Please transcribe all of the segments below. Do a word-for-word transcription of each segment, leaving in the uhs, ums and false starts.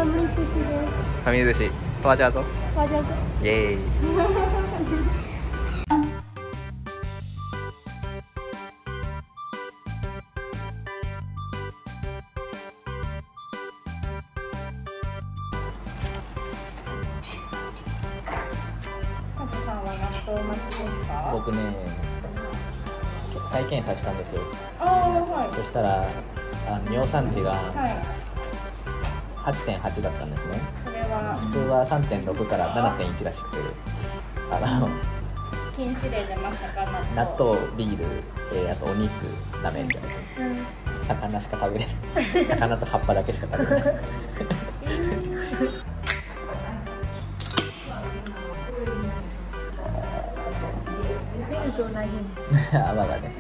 ファミリー寿司です。 ファミリー寿司。ワジャーゾ。 ワジャーゾ。 イエーイ。 カズさんは納豆巻きですか？ 僕ね、再検査したんですよ。 ああ、はい。 そしたら、あの尿酸値がはい。 はちてんはちだったんですね。 これは普通は さんてんろく から ななてんいち らしくて、あの禁止令出ましたか？ 納豆、ビール、えー、あとお肉ダメみたいな。 うん。 魚しか食べれない。魚と葉っぱだけしか食べれない。 ビールと同じ。 泡がね。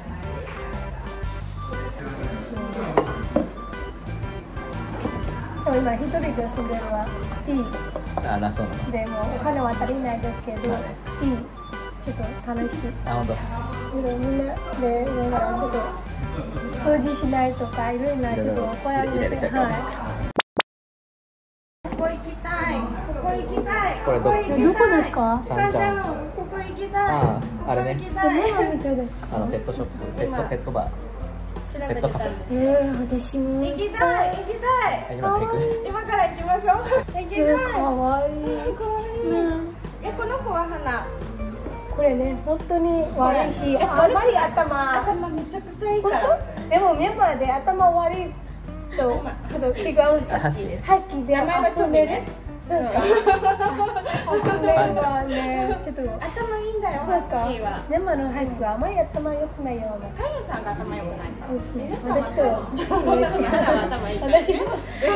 でも今一人で住んでるはいい。 あ、な、そうなの。 でもお金は足りないですけど、 まあねいい。ちょっと楽しい。 あ、本当。 でみんなでなんかちょっと掃除しないとかいろいろなちょっと怒られて、はい。 ここ行きたい。ここ行きたい。 これどこ？ えどこですか？ 三ちゃん。 ここ行きたい。 ああ、あれね。 え何の店ですか？ あのペットショップ、ペットペットバー。 調べてたんで。 えー、私も行きたい。行きたい。 今行く。 今から行きましょう。行きたい。 えー、かわいい。 かわいい。え、この子は花。 これね、本当に悪いし、あんまり頭。 頭めちゃくちゃいいから。 でもメンバーで頭悪いとちょっと気が合う人。 ハスキー。 ハスキーで名前は遊んでる。 そうですか。 遊んでるはね、ちょっと。 頭いいんだよ。ハスキーは。 メンバーのハスキーはあまり頭良くないような。 カイヨさんが頭良くない。 そうですね。 私私と。 頭いい。 私も。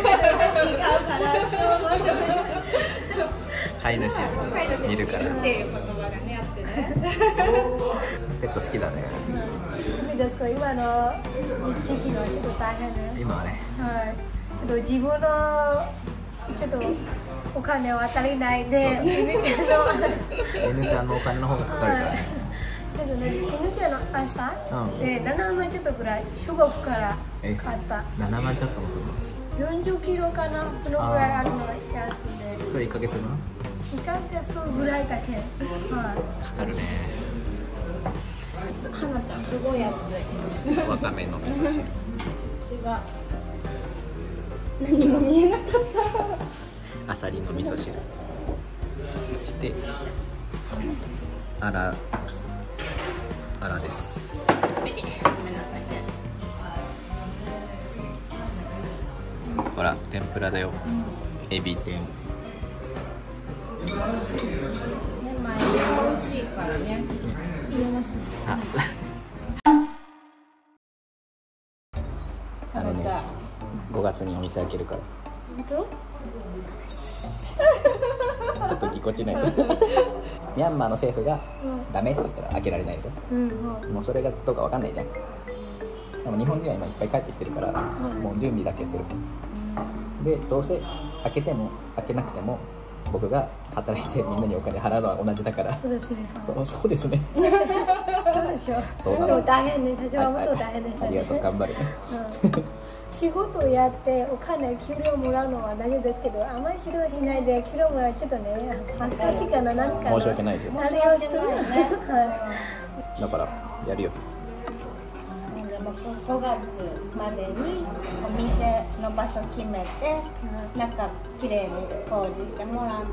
飼い主を見るから。 っていう言葉がねあってね。 ペット好きだね。 好きですけど今の時期のちょっと大変ね。 今はね。 はい。ちょっと自分のちょっとお金は足りないで、犬ちゃんの犬ちゃんのお金の方がかかるからね。 ちょっとね、犬ちゃんの朝、 うん、 でななまんちょっとぐらい中国から買った。 ななまんちょっともするの？ よんじゅっキロかな、そのぐらいあるのが安で。 それいっかげつぶん？ いっかげつぐらいだけです。はい。 かかるね。 花ちゃんすごい熱い。 わかめの味噌汁。 違う。何も見えなかった。 あさりの味噌汁。そしてあらあらです。 ごめんなさいね。 ほら天ぷらだよ。エビ天。 ね、前で美味しいからね。 入れますね。 あ、そう。あのね、ごがつにお店開けるから。 本当？ ちょっとぎこちないけど。ミャンマーの政府がダメって言ったら開けられないでしょ。 うん、 もうそれがどうかわかんないじゃん。でも日本人は今いっぱい帰ってきてるから、もう準備だけする。で、どうせ開けても開けなくても僕が働いてみんなにお金払うのは同じだから。 そうですね。 そうそうですね。 そうでしょ。 そうだね。 でも大変ね、最初はもっと大変でしたね。 ありがとう、頑張るね。 うん仕事をやってお金給料もらうのは大丈夫ですけど、あまり仕事しないで給料もらうちょっとね恥ずかしいかな、何かな。 申し訳ないけど。 何をするよね。 だからやるよ。 ごがつまでにお店の場所決めて、中きれいに工事してもらって。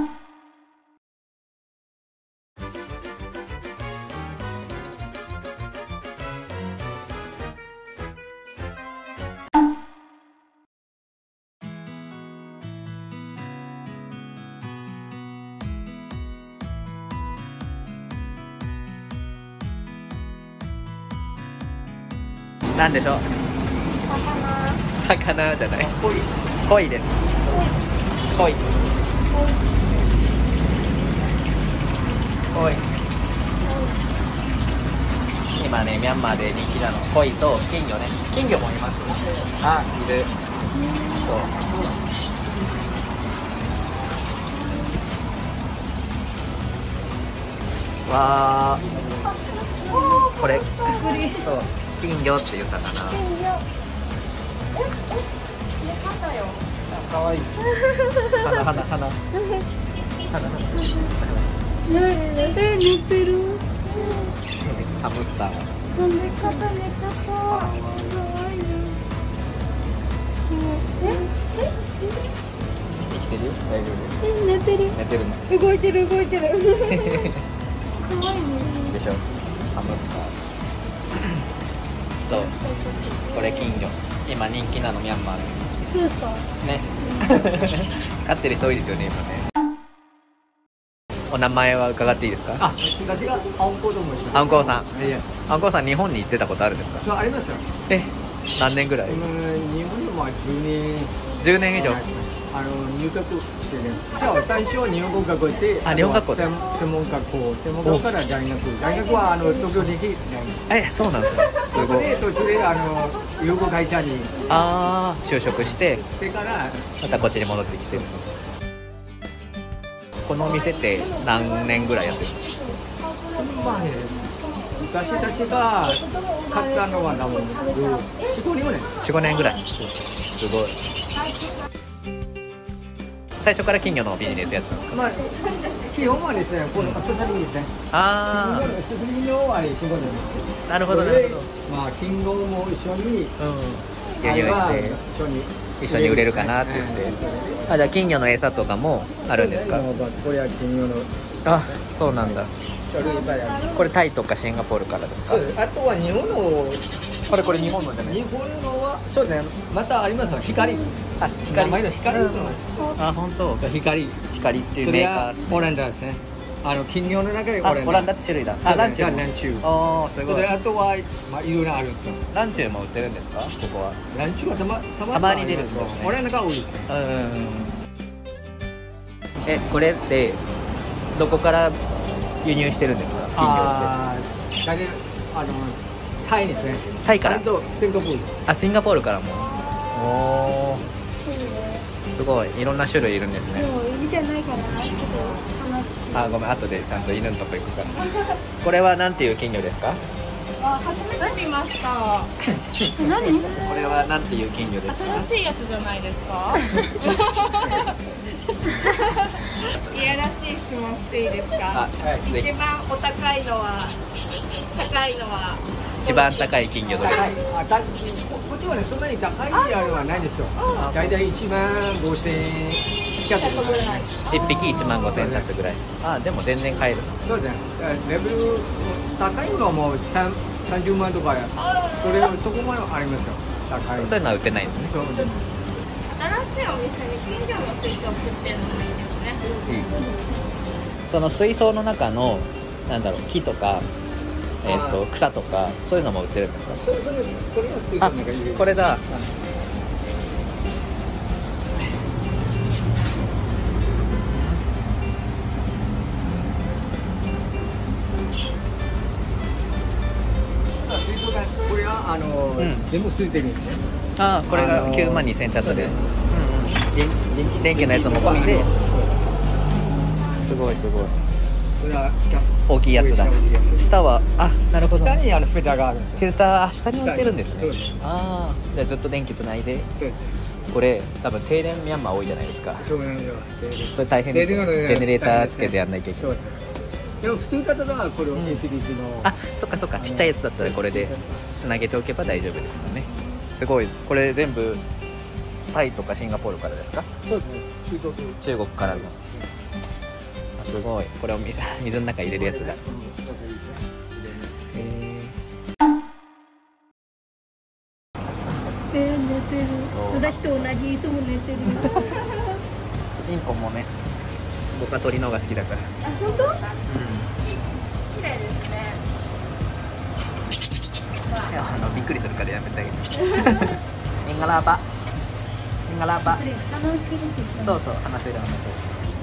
なんでしょう。魚。魚じゃない。コイです。コイ。コイ。今ね、ミャンマーで人気なのコイと金魚ね。金魚もいます。あ、いる。そう。わー。これ。そう。金魚っていう魚。 金魚。え、え、寝方よ。 かわいい。花花花花花。 え、寝てる。 ハムスター。 寝方寝方。かわいい。え、え、 生きてるよ。大丈夫。 え、寝てる。 寝てるの。 動いてる動いてる。かわいいね。 でしょ。ハムスター。そう。これ金魚。今人気なのミャンマーの。 そうですか。 ね。飼ってる人多いですよね今ね。お名前は伺っていいですか？ あ、私がアンコウと申します。 アンコウさん。 いや、 アンコウさん日本に行ってたことあるんですか？ そうありますよ。 え、何年ぐらい？ 今日本でもじゅうねん。 じゅうねん以上。 あの入学してる。じゃあ最初は日本語学校行って、 あ、日本学校で。 専専門学校、専門学校から大学。大学はあの東京できない。 え、そうなんですね。すそこごい。 で途中であの養護会社にああ、就職してしてからまたこっちに戻ってきてる。このお店って何年ぐらいやってるんですか？ まあね、昔私が買ったのは何年ですけど、よん、ごねん。 よん、ごねんぐらい。すごい。最初から金魚のビジネスやってたんですか？ まあ基本はですね、このアクセサリーですね。 あアクセサリーのあれ仕事です。 あ、なるほどなるほど。 まあ金魚も一緒にうん。輸入して一緒に一緒に売れるかなって言って。あ、じゃあ金魚の餌とかもあるんですか？ これは金魚のあ、そうなんだ。 種類いっぱいある。 これタイとかシンガポールからですか？ そうです。あとは日本のこれこれ日本のじゃない？ 日本のはそうですね。またありますよ。光。 あ、光。 名前の光の。 あ、本当。 光。 光っていうそれはメーカー。 オランダですね。あの金魚の中でオあ、 ランダ。 オランダって種類だ。 あ、 あ、ランチュランチュー。 ああ、すごい。 それあとはまあいろいろあるんですよ。 ランチューも売ってるんですか？ここは。 ランチューはたまたまたまに出るんですよねオランダが多いですね。 うんうんうん。え、これってどこから輸入してるんですか？金魚っああ、大体あのタイですね。 タイからタイとシンガポール。 て。あ、シンガポールからも。おお。すごい、いろんな種類いるんですね。 でも犬じゃないからちょっと話。 あ、ごめん、後でちゃんと犬のとこ行くから。これはなんていう金魚ですか？ あ、初めて見ました。 何？ これはなんていう金魚ですか？ 新しいやつじゃないですか？いやらしい質問していいですか？ あ、ぜひ。 一番お高いのは高いのは一番高い金魚どれ？ はい。あ、たこっちはねそんなに高いあれはないですよ。大体一万五千近くぐらい。 一匹一万五千弱ぐらい。あ、でも全然買える。 そうですね。レベル高いのはもう三三十万とかや。それそこまでありますよ。高い。 そういうのは売ってないんですね。 そうです。 新しいお店に金魚の水槽売ってるのもいいですね。 いい。その水槽の中のなんだろう、木とか、えっと草とかそういうのも売ってるんですか？ それそれこれは水槽あの中に入れる。 これだ。 水槽がこれはあの、 うん全部ついてるんですね。 あ、これがあのーきゅうまんにせんチャットで。 そううんうん。 電電電気のやつも込みで。 そうすごいすごい。 これは下大きいやつだ。 大きいやつ下はあ、なるほど。 下にあのフィルターがあるんですよ。 フィルター、あ、下に置いてるんですねそうです。 ああ、じゃあずっと電気つないで。 そうです。 これ多分停電ミャンマー多いじゃないですか。 そうなんですよ。 それ大変ですよね。 停電がねジェネレーターつけてやんなきゃいけない。 そうです。でも普通だったらこれを エスディーシー の、 あ、そっかそっか、ちっちゃいやつだったらこれでつなげておけば大丈夫ですもんね。すごい、これ全部タイとかシンガポールからですか？ そうですね。中国中国からの。あ、すごい、これを水水の中入れるやつだ。へえー、寝てる。私と同じいつも寝てる。 ーインコもね、僕は鳥の方が好きだから。 あ、本当？ うん。 綺麗ですね。 いや、あのびっくりするからやめてあげて。ミンガラーパミンガラーパ。 これ話せるでしょ。 そうそう、話せる話せる。